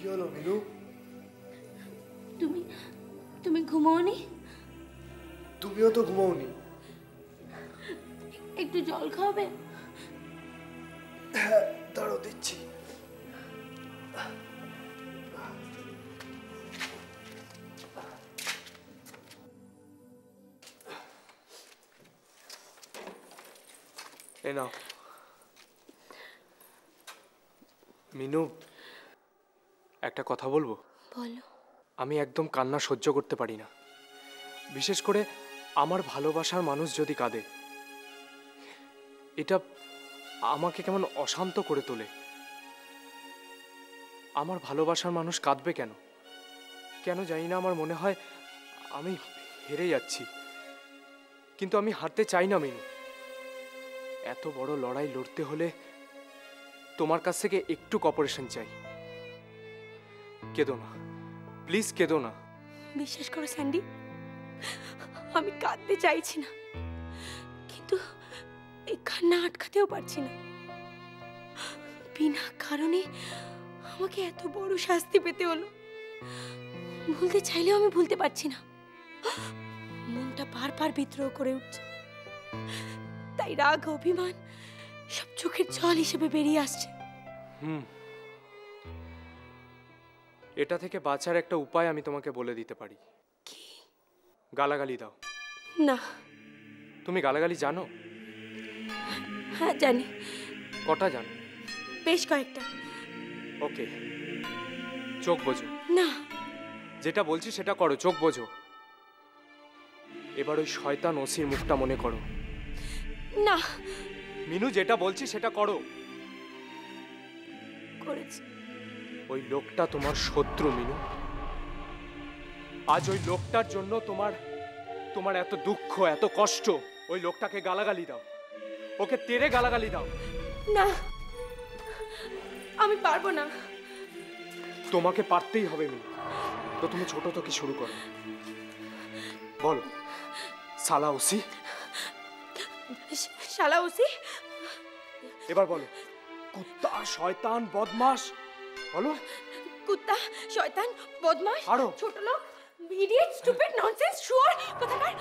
হলো মিনু? তুমি তুমি ঘুমাওনি? তুমিও তো ঘুমাওনি। একটু জল খাবে? হ্যাঁ দাঁড়াও দিচ্ছি। এই নাও। মিনু, একটা কথা বলবো? বলো। আমি একদম কান্না সহ্য করতে পারি না, বিশেষ করে আমার ভালোবাসার মানুষ যদি কাঁদে। এটা আমাকে কেমন অশান্ত করে তোলে। আমার ভালোবাসার মানুষ কাঁদবে কেন? কেন জানি না, আমার মনে হয় আমি হেরে যাচ্ছি। কিন্তু আমি হারতে চাই না মিনু। এত বড় লড়াই লড়তে হলে তোমার কাছ থেকে একটু কোঅপারেশন চাই। কেঁদো না প্লিজ, কেঁদো না। বিশ্বাস করো স্যান্ডি, আমি কাঁদতে চাইছি না, কিন্তু এই কান্না আটকাতেও পারছি না। বিনা কারণে আমাকে এত বড় শাস্তি পেতে হলো। ভুলতে চাইলেও আমি ভুলতে পারছি না। মনটা বারবার বিদ্রোহ করে উঠছে, তাই রাগ অভিমান সব চোখের জল হিসেবে বেরিয়ে আসছে। এটা থেকে বাঁচার একটা উপায় আমি তোমাকে বলে দিতে পারি। কি? গালাগালি দাও। না। তুমি গালাগালি জানো? হ্যাঁ জানি। কটা জানো? বেশ কয়েকটা। ওকে, চোখ বোঝো। না। যেটা বলছি সেটা করো, চোখ বোঝো। এবার ওই শয়তান ওসির মুখটা মনে করো। না। মিনু, যেটা বলছি সেটা করো। করেছি। ওই লোকটা তোমার শত্রু মিনু। আজ ওই লোকটার জন্য তোমার এত দুঃখ, এত কষ্ট। ওই লোকটাকে গালাগালি দাও, ওকে তেরে গালাগালি দাও। না, আমি পারবো না। তোমাকে পারতেই হবে মিনু। তো তুমি ছোট থেকে শুরু করো। বলো, শালা ওসি। শালা ওসি। এবার বলো, কুত্তা, শয়তান, বদমাশ। বলো। কুত্তা, শয়তান, বদমাশ, আরো। ছোট লোক, ইডিয়েট, স্টুপিড, ননসেন্স, শুয়োর, কোথাকার।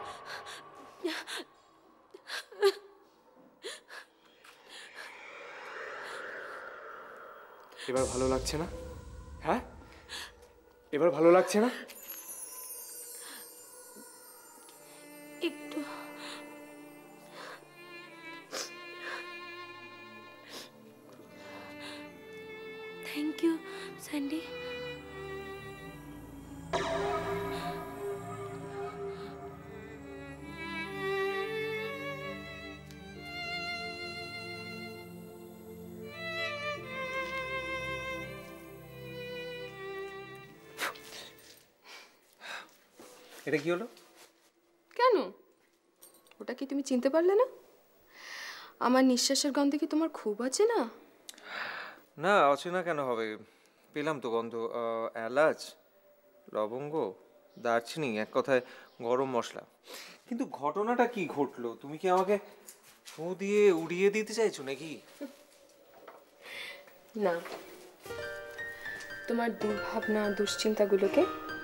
এবার ভালো লাগছে না? হ্যাঁ, এবার ভালো লাগছে না? একটু। Thank you Sandy. এটা কি হলো? কেন? ওটা কি তুমি চিনতে পারলে না? আমার নিঃশ্বাসের গন্ধে কি তোমার খুব আছে না? না, অচেনা কেন হবে? পেলাম তো গন্ধ। এলাচ, লবঙ্গ, দারচিনি, এক কথায় গরম মশলা। কিন্তু ঘটনাটা কি ঘটলো? তুমি কি আমাকে ফু দিয়ে উড়িয়ে দিতে চাইছো নাকি? না, তোমার দুর্ভাবনা, দুশ্চিন্তাগুলোকে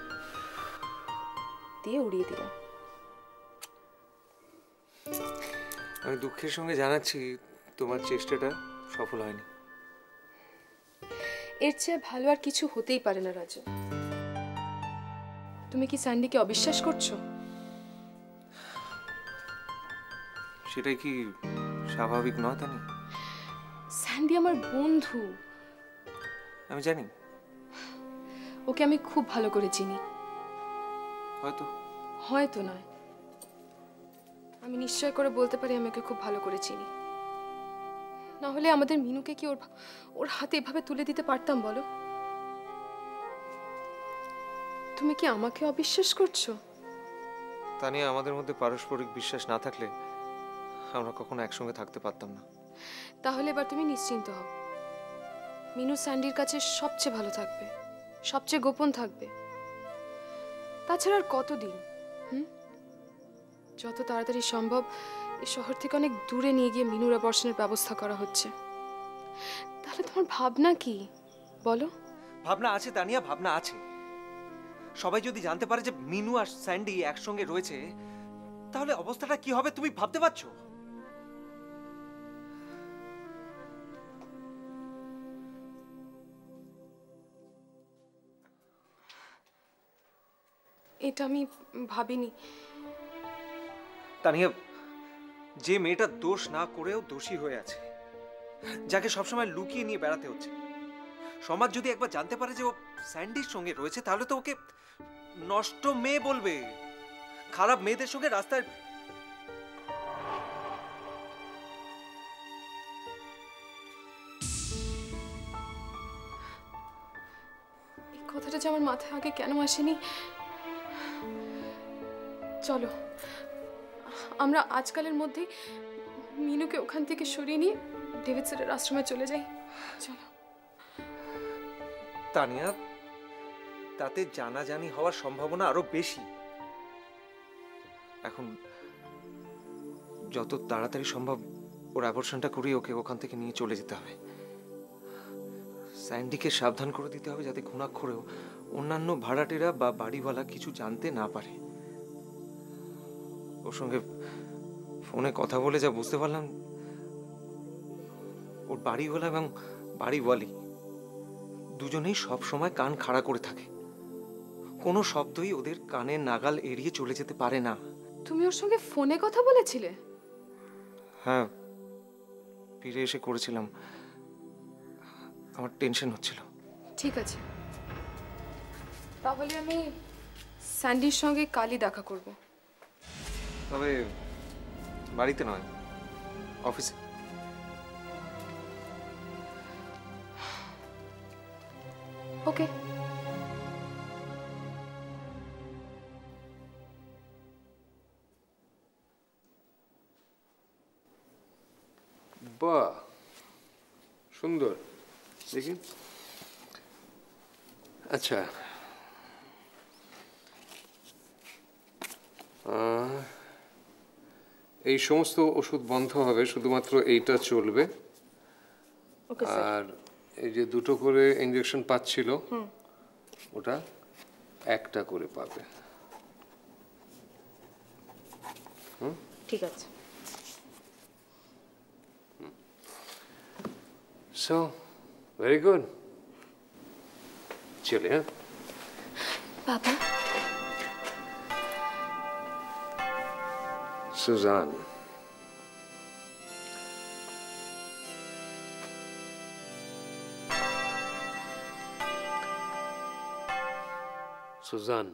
দিয়ে উড়িয়ে দিলাম। আমি দুঃখের সঙ্গে জানাচ্ছি তোমার চেষ্টাটা সফল হয়নি। এর চেয়ে ভালো আর কিছু হতেই পারে না রাজু। তুমি কি স্যান্ডিকে অবিশ্বাস করছো? সেটাই কি স্বাভাবিক নয় তানি? স্যান্ডি আমার বন্ধু। আমি জানি। ওকে আমি খুব ভালো করে চিনি। হয়তো। হয়তো নয়, আমি নিশ্চয় করে বলতে পারি আমি ওকে খুব ভালো করে চিনি। না হলে আমাদের মিনুকে কি ওর হাতে এভাবে তুলে দিতে পারতাম বলো? তুমি কি আমাকে অবিশ্বাস করছো? তা নিয়ে আমাদের মধ্যে পারস্পরিক বিশ্বাস না থাকলে আমরা কখনো একসঙ্গে থাকতে পারতাম না। তাহলে এবার তুমি নিশ্চিন্ত হও। মিনু স্যান্ডির কাছে সবচেয়ে ভালো থাকবে, সবচেয়ে গোপন থাকবে। তাছাড়া আর কতদিন? যত তাড়াতাড়ি সম্ভব এই শহর থেকে অনেক দূরে নিয়ে গিয়ে মিনুর অপারেশনের ব্যবস্থা করা হচ্ছে। তাহলে তোমার ভাবনা কি বলো? ভাবনা আছে তানিয়া, ভাবনা আছে। সবাই যদি জানতে পারে যে মিনু আর স্যান্ডি একসঙ্গে রয়েছে, তাহলে অবস্থাটা কি হবে তুমি ভাবতে পারছো? এটা আমি ভাবিনি। তানিয়া, যে মেয়েটা দোষ না করেও দোষী হয়ে আছে, যাকে সবসময় লুকিয়ে নিয়ে বেড়াতে হচ্ছে, সমাজ যদি একবার জানতে পারে যে ও স্যান্ডির সঙ্গে রয়েছে, তাহলে তো ওকে নষ্ট মেয়ে বলবে। খারাপ মেয়েদের সঙ্গে রাস্তায় এই কথাটা যে আমার মাথায় আগে কেন আসেনি। চলো আমরা আজকালের মধ্যেই মিনুকে ওখান থেকে সরিয়ে নিয়ে ডেভিড স্যারের আশ্রমে চলে যাই। চলো। তানিয়া, তাতে জানাজানি হওয়ার সম্ভাবনা আরো বেশি। এখন যত তাড়াতাড়ি সম্ভব ওর অ্যাবর্শনটা করিয়ে ওকে ওখান থেকে নিয়ে চলে যেতে হবে। স্যান্ডিকে সাবধান করে দিতে হবে যাতে ঘুণাক্ষরেও অন্যান্য ভাড়াটেরা বা বাড়িওয়ালা কিছু জানতে না পারে। ওর সঙ্গে ফোনে কথা বলে যা বুঝতে পারলাম, ওর বাড়িওয়ালা এবং বাড়িওয়ালি দুজনেই সব সময় কান খাড়া করে থাকে। কোনো শব্দই ওদের কানের নাগাল এড়িয়ে চলে যেতে পারে না। তুমি ওর সঙ্গে ফোনে কথা বলেছিলে? হ্যাঁ, ফিরে এসে করেছিলাম। আমার টেনশন হচ্ছিল। ঠিক আছে, তাহলে আমি স্যান্ডির সঙ্গে কালই দেখা করব। তবে বাড়িতে নয়, অফিসে। ওকে। বাহ, সুন্দর দেখি। আচ্ছা, এই সমস্ত ওষুধ বন্ধ হবে, শুধুমাত্র এইটা চলবে। আর এই যে দুটো করে ইঞ্জেকশন পাচ্ছিল, ওটা একটা করে পাবে। ঠিক আছে। So, very good. চলে, হ্যাঁ? বাবা, সুজান, সুজান,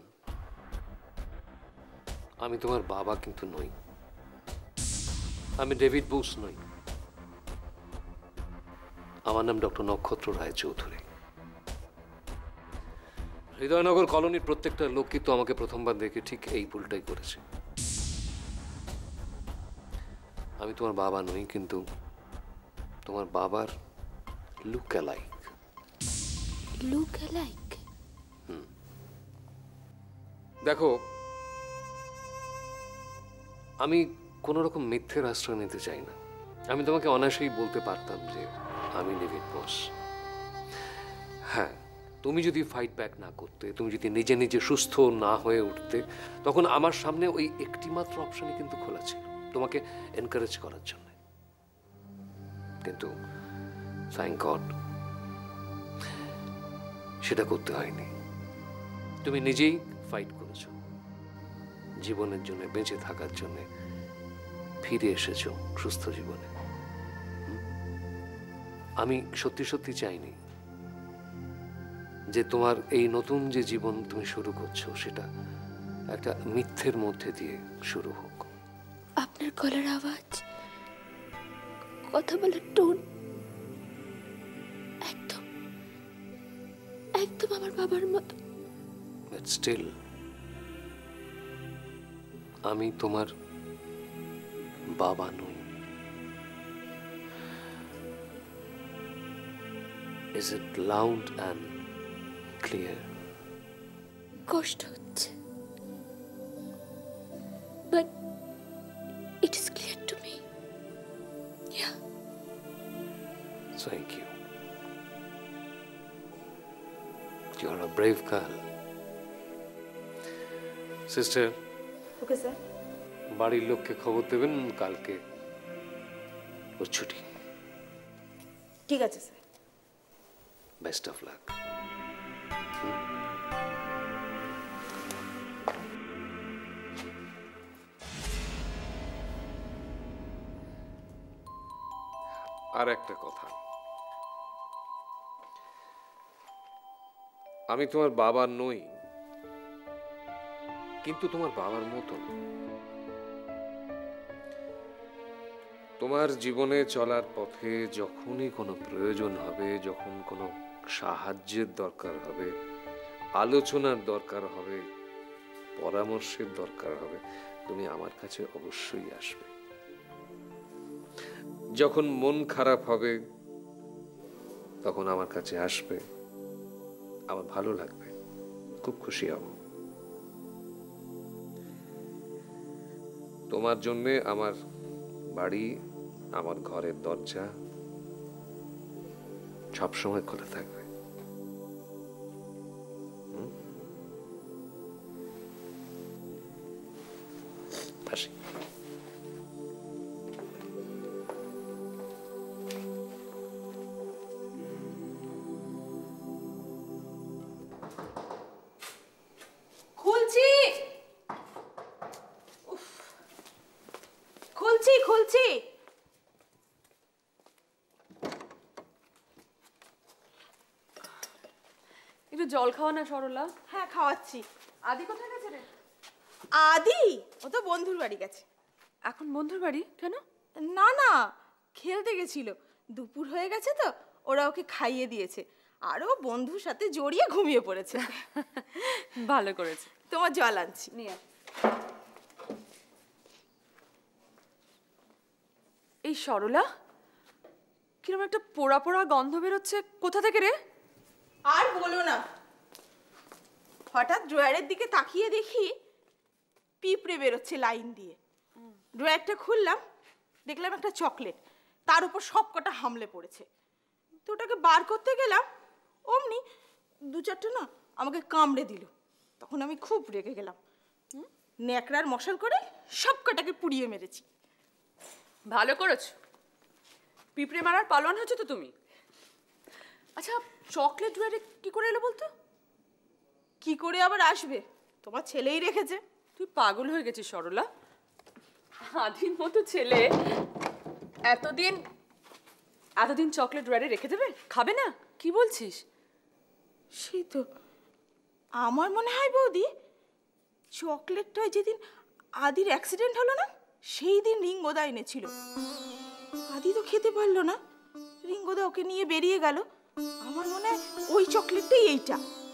আমি তোমার বাবা কিন্তু নই। আমি ডেভিড বুস নই। আমার নাম ডক্টর নক্ষত্র রায় চৌধুরী। হৃদয়নগর কলোনির প্রত্যেকটা লোক কিন্তু আমাকে প্রথমবার দেখে ঠিক এই ভুলটাই করেছে। আমি তোমার বাবা নই, কিন্তু তোমার বাবার লুক অ্যালাইক। Look alike? দেখো, আমি কোনো রকম মিথ্যের আশ্রয় নিতে চাই না। আমি তোমাকে অনায়াসেই বলতে পারতাম যে আমি ডেভিড বোস। হ্যাঁ, তুমি যদি ফাইট ব্যাক না করতে, তুমি যদি নিজে নিজে সুস্থ না হয়ে উঠতে, তখন আমার সামনে ওই একটি মাত্র অপশনই কিন্তু খোলা ছিল, তোমাকে এনকারেজ করার জন্য। কিন্তু থ্যাংক গড সেটা করতে হয়নি। তুমি নিজেই ফাইট করেছো, জীবনের জন্য, বেঁচে থাকার জন্য ফিরে এসেছো সুস্থ জীবনে। আমি সত্যি সত্যি চাইনি যে তোমার এই নতুন যে জীবন তুমি শুরু করছো, সেটা একটা মিথ্যের মধ্যে দিয়ে শুরু হোক। আপনার গলার আওয়াজ, কথা বলার টোন একদম একদম আমার বাবার মতো। বাট স্টিল আমি তোমার বাবা নই। Is it loud and clear? কষ্ট হচ্ছে, but it is clear to me. Yeah. Thank you. You're a brave girl. Sister, okay sir. বাড়ির লোককে খবর দেবেন কালকে ওর ছুটি। ঠিক আছে স্যার। Best of luck. আর একটা কথা, আমি তোমার বাবা নই, কিন্তু তোমার বাবার মতো। তোমার জীবনে চলার পথে যখনই কোনো প্রয়োজন হবে, যখন কোনো সাহায্যের দরকার হবে, আলোচনার দরকার হবে, পরামর্শের দরকার হবে, তুমি আমার কাছে অবশ্যই আসবে। যখন মন খারাপ হবে তখন আমার কাছে আসবে, আমার ভালো লাগবে, খুব খুশি হব। তোমার জন্যে আমার বাড়ি, আমার ঘরের দরজা সবসময় খোলা থাকবে। আসি। খুলছি, খুলছি খুলছি। একটু জল খাওয়া না সরলা? হ্যাঁ খাওয়াচ্ছি। আদি কোথায় গেছে রে? আদি ও তো বন্ধুর বাড়ি গেছে। এখন বন্ধুর বাড়ি কেন? না না, খেলতে গেছিল, দুপুর হয়ে গেছে তো ওরা ওকে খাইয়ে দিয়েছে, আর ও বন্ধুর সাথে জড়িয়ে ঘুমিয়ে পড়েছে। ভালো করেছে। তোমার জল আনছি। নিয়ে এই সরলা, কিরকম একটা পোড়া পোড়া গন্ধ বেরোচ্ছে, কোথা থেকে রে? আর বলো না, হঠাৎ ড্রয়ারের দিকে তাকিয়ে দেখি পিঁপড়ে বেরোচ্ছে লাইন দিয়ে। ড্রয়ারটা খুললাম, দেখলাম একটা চকলেট, তার উপর সব কটা হামলে পড়েছে। তো ওটাকে বার করতে গেলাম, অমনি দু চারটে না আমাকে কামড়ে দিল। তখন আমি খুব রেগে গেলাম, ন্যাকড়ার মশাল করে সব কটাকে পুড়িয়ে মেরেছি। ভালো করেছো, পিঁপড়ে মারার পালোয়ান হচ্ছে তো তুমি। আচ্ছা, চকলেট ড্রয়ারে কি করে এলো বলতো? কি করে আবার আসবে, তোমার ছেলেই রেখেছে। তুই পাগল হয়ে গেছিস সরলা। আদির মতো ছেলে এতদিন চকলেট ড্রয়ারে রেখে দেবে, খাবে না? কি বলছিস? সেই তো আমার মনে হয় বৌদি, চকলেটটা যেদিন আদির অ্যাক্সিডেন্ট হলো না, সেই দিন রিঙ্গোদা এনেছিল। আদি তো খেতে পারলো না, রিঙ্গোদা ওকে নিয়ে বেরিয়ে গেল। আমার মনে হয় ওই চকলেটটাই এইটা।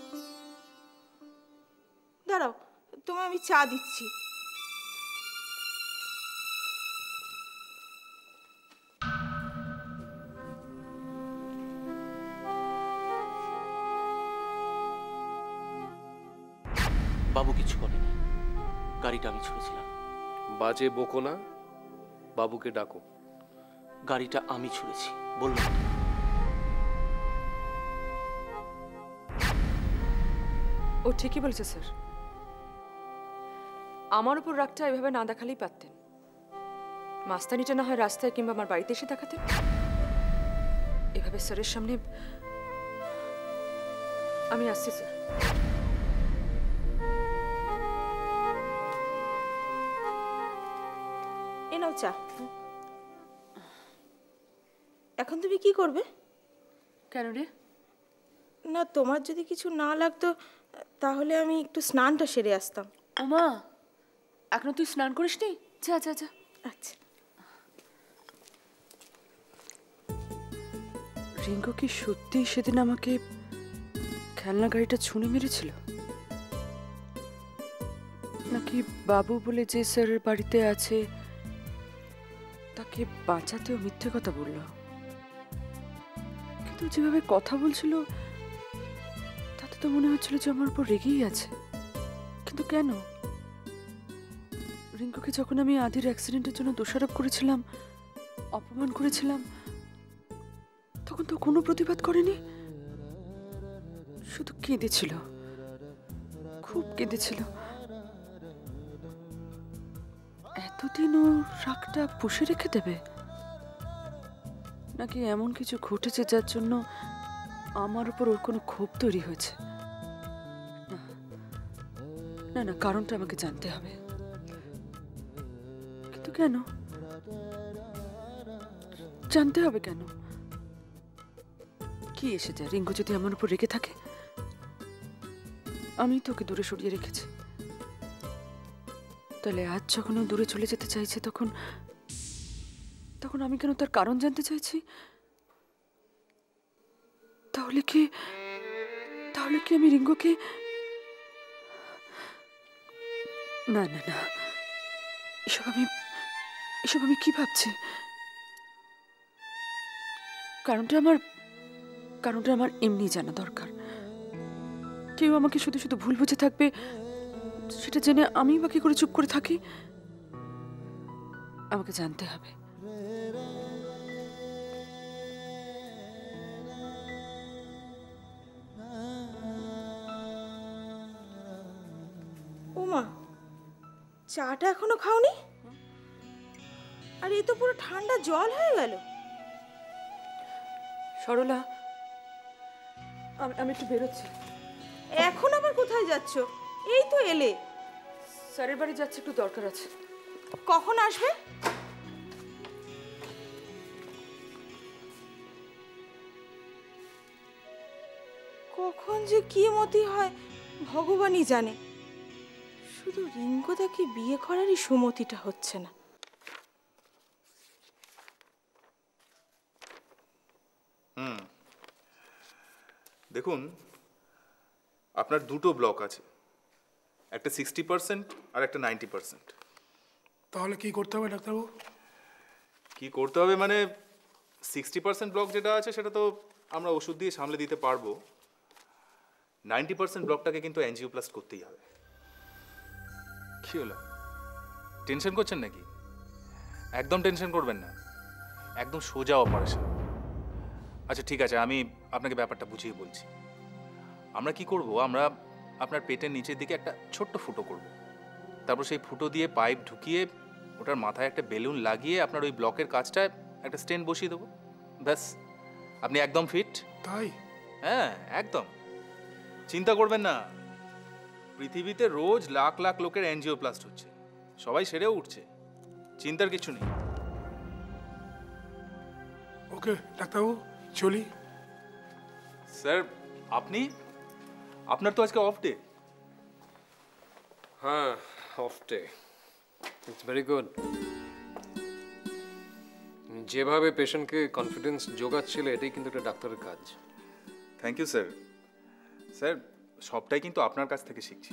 দাঁড়াও, তোমায় আমি চা দিচ্ছি। বাবু কিছু করেনি, গাড়িটা আমি ছুঁড়েছিলাম। বাজে বকো না, বাবুকে ডাকো। গাড়িটা আমি ছুঁড়েছি বললাম তো। ও ঠিকই বলেছে স্যার, আমার উপর রাগটা এভাবে না দেখালেই পারতেন। মাস্তানিটা না হয় রাস্তায় কিংবা আমার বাড়িতে এসে দেখাতেন। এভাবে স্যারের সামনে আমি আসছি স্যার। এ নাও চা। এখন তুমি কি করবে? কেন রে? না, তোমার যদি কিছু না লাগতো তাহলে আমি একটু স্নানটা সেরে আসতাম। ওমা, এখনো তুই স্নান করিসনি? যা যা যা। আচ্ছা। রিঙ্কু কি সত্যি সেদিন আমাকে খেলনা গাড়িটা ছুঁড়ে মেরেছিল, নাকি বাবু বলে যে স্যারের বাড়িতে আছে তাকে বাঁচাতেও মিথ্যে কথা বলল? কিন্তু যেভাবে কথা বলছিল তাতে তো মনে হচ্ছিল যে আমার উপর রেগেই আছে। কিন্তু কেন? রিঙ্কুকে যখন আমি আদির অ্যাক্সিডেন্টের জন্য দোষারোপ করেছিলাম, অপমান করেছিলাম, তখন তো কোনো প্রতিবাদ করেনি। শুধু কেঁদেছিল, খুব কেঁদেছিল। এতদিন ও রাগটা পুষে রেখে দেবে, নাকি এমন কিছু ঘটেছে যার জন্য আমার উপর ওর কোনো ক্ষোভ তৈরি হয়েছে? না না, কারণটা আমাকে জানতে হবে। কিন্তু কেন জানতে হবে? কেন? কি এসে যায় রিঙ্কু যদি আমার উপর রেগে থাকে? আমি তোকে দূরে সরিয়ে রেখেছি, তাহলে আজ যখন ও দূরে চলে যেতে চাইছে তখন তখন আমি কেন তার কারণ জানতে চাইছি? তাহলে কি আমি রিঙ্কুকে... না না না, এসব আমি কি ভাবছি? কারণটা আমার এমনি জানা দরকার। কেউ আমাকে শুধু শুধু ভুল বুঝে থাকবে সেটা জেনে আমি বা কি করে চুপ করে থাকি? আমাকে জানতে হবে। ওমা, চাটা এখনো খাওনি? আর এই তো পুরো ঠান্ডা জল হয়ে গেল। সরলা, আমি একটু বেরোচ্ছি। এখন আবার কোথায় যাচ্ছ? এই তো এলে। স্যারের বাড়ি যাচ্ছে, একটু দরকার আছে। কখন আসবে? কখন যে কি মতি হয় ভগবানই জানে। শুধু রিঙ্কুদাকে বিয়ে করারই সুমতিটা হচ্ছে না। দেখুন, আপনার দুটো ব্লক আছে, একটা 60% আর একটা 90%। তাহলে কি করতে হবে ডাক্তারবাবু? কি করতে হবে মানে 60% ব্লক যেটা আছে সেটা তো আমরা ওষুধ দিয়ে সামলে দিতে পারবো। 90% ব্লকটাকে কিন্তু অ্যাঞ্জিওপ্লাস্ট করতেই হবে। কি হলো, টেনশন করছেন নাকি? একদম টেনশন করবেন না, একদম সোজা অপারেশন। আচ্ছা ঠিক আছে, আমি আপনাকে ব্যাপারটা বুঝিয়ে বলছি। আমরা কি করব, আমরা আপনার পেটের নিচের দিকে একটা ছোট্ট ফুটো করব, তারপর সেই ফুটো দিয়ে পাইপ ঢুকিয়ে ওটার মাথায় একটা বেলুন লাগিয়ে আপনার ওই ব্লকের কাজটায় একটা স্টেন বসিয়ে দেবো। ব্যাস, আপনি একদম ফিট। তাই? হ্যাঁ একদম, চিন্তা করবেন না। পৃথিবীতে রোজ লাখ লাখ লোকের অ্যাঞ্জিওপ্লাস্ট হচ্ছে, সবাই সেরেও উঠছে, চিন্তার কিছু নেই। ওকে ডাক্তারবাবু, চলি। স্যার আপনার তো আজকে অফ ডে। হ্যাঁ, off day. It's very good. যেভাবে পেশেন্টকে কনফিডেন্স জোগাচ্ছিলে, এটাই কিন্তু একটা ডাক্তারের কাজ। Thank you sir. স্যার, সবটাই কিন্তু আপনার কাছ থেকে শিখছি।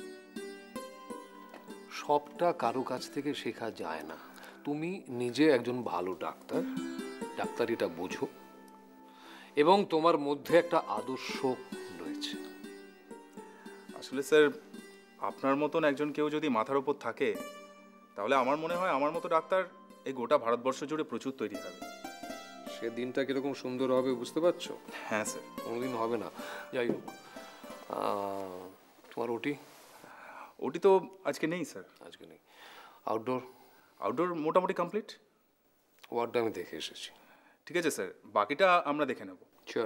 সবটা কারো কাছ থেকে শেখা যায় না। তুমি নিজে একজন ভালো ডাক্তার, ডাক্তারিটা বোঝো, এবং তোমার মধ্যে একটা আদর্শ রয়েছে। আসলে স্যার, আপনার মতন একজন কেউ যদি মাথার ওপর থাকে, তাহলে আমার মনে হয় আমার মতো ডাক্তার এই গোটা ভারতবর্ষ জুড়ে প্রচুর তৈরি হবে। সে দিনটা কিরকম সুন্দর হবে বুঝতে পারছো? হ্যাঁ স্যার। কোনোদিন হবে না। যাই হোক, তোমার ওটি তো আজকে নেই স্যার। আজকে নেই। আউটডোর মোটামুটি কমপ্লিট। ওয়ার্ডটা আমি দেখে এসেছি। ঠিক আছে স্যার, বাকিটা আমরা দেখে নেব। শিওর।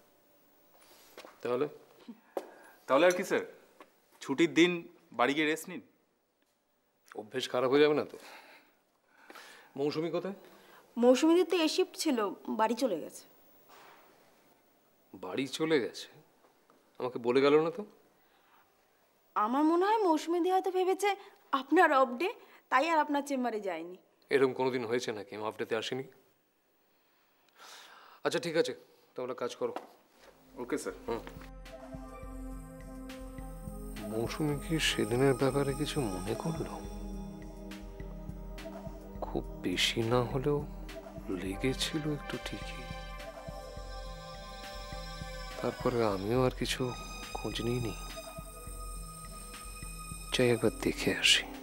তাহলে আর কি স্যার, ছুটির দিন বাড়ি গিয়ে রেস্ট নিন। অভ্যেস খারাপ হয়ে যাবে না তো? মৌসুমি কোথায়? মৌসুমীদের তো এ শিফট ছিল, বাড়ি চলে গেছে। বাড়ি চলে গেছে? আমাকে বলে গেল না তো? আমার মনে হয় মৌসুমীদি হয়তো ভেবেছে আপনার অফ ডে, তাই আর আপনার চেম্বারে যায়নি। এরকম কোনোদিন হয়েছে নাকি আমি অফ ডেতে আসিনি? আচ্ছা ঠিক আছে, তাহলে কাজ করো। Okay sir. মৌসুমি কি সেদিনের ব্যাপারে কিছু মনে করলো? খুব বেশি না হলেও লেগেছিল একটু ঠিকই। তারপরে আমিও আর কিছু খোঁজ নিইনি। চাই একবার দেখে আসি।